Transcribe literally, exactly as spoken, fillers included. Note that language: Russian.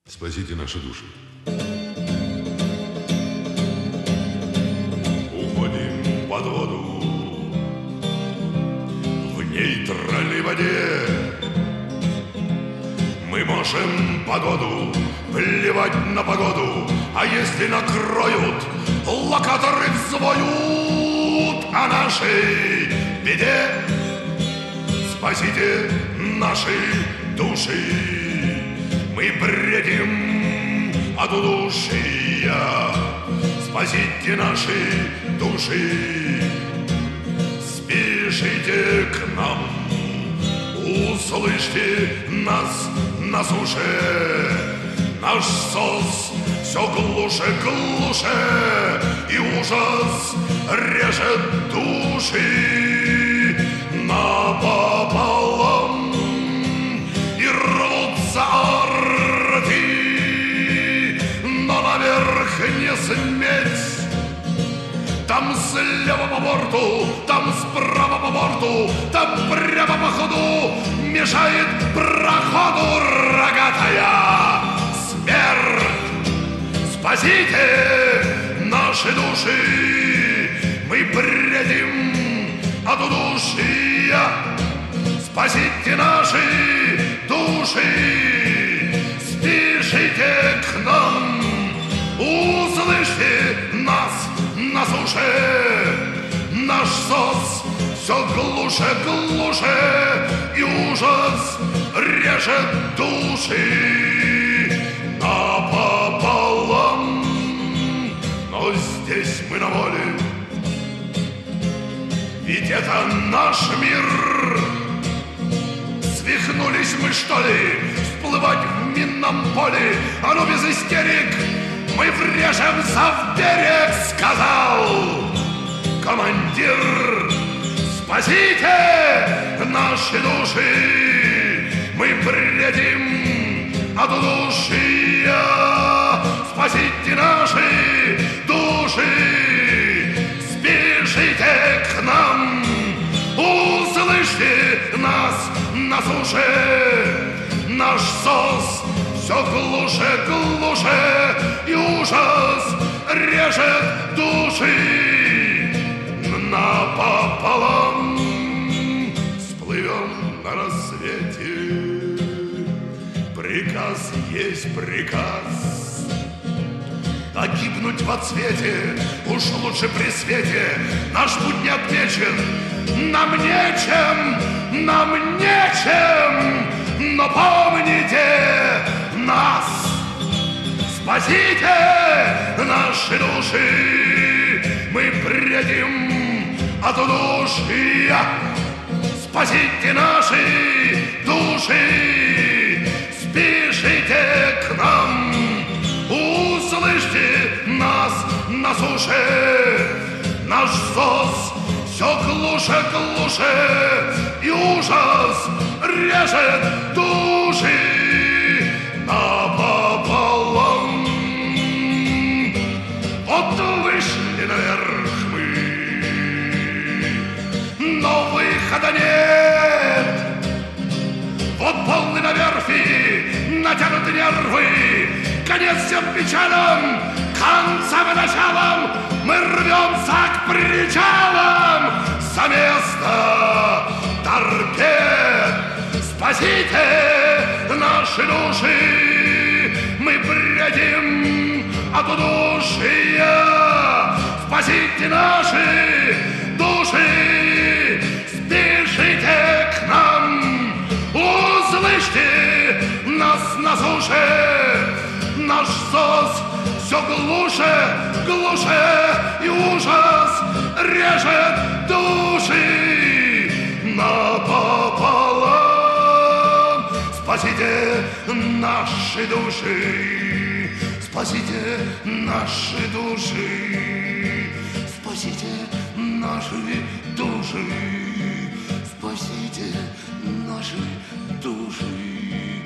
Спасите наши души. Уходим под воду в нейтральной воде. Мы можем погоду плевать на погоду, а если накроют, локаторы взвоют о нашей беде. Спасите наши души. Мы бредим от удушья. Спасите наши души. Спешите к нам. Услышьте нас на суше. Наш сос все глуше, глуше, и ужас режет души напополам. И рвутся орды, но наверх не сметь. Там слева по борту, там справа по борту, там прямо по ходу мешает проходу рогатая смерть. Спасите наши души. Мы бредим от удушья. Спасите наши души. Спешите к нам. Услышьте нас на суше. Наш сос все глуше, глуше, и ужас режет души напополам. Но здесь мы на воле, ведь это наш мир. Свихнулись мы, что ли, всплывать в минном поле? А ну без истерик, мы врежемся в берег, сказал командир. Спасите наши души. Мы бредим от удушья. Спасите наши души. Спешите к нам. Услышьте нас на суше. Наш сос все глуше, глуше, и ужас режет души напополам. Всплывем на рассвете. Приказ есть приказ. Погибнуть во цвете, уж лучше при свете. Наш путь не отмечен. Нам нечем, нам нечем. Но помните нас. Спасите наши души. Мы бредим от удушья. Спасите наши души. Спешите к нам. Услышьте нас на суше. Наш сос все глуше, глуше, и ужас режет души напополам. Вот вышли наверх мы, но выхода нет. Вот полны на верфи натянуты нервы. Конец всем печалям, концам и началам. Мы рвемся к причалам за место торпед. Спасите наши души. Мы бредим от удушья. Спасите наши души. Спешите к нам. Услышьте нас на суше. Наш сос все глуше, глуше, и ужас режет души напополам. Спасите наши души. Спасите наши души. Спасите наши души. Спасите наши души.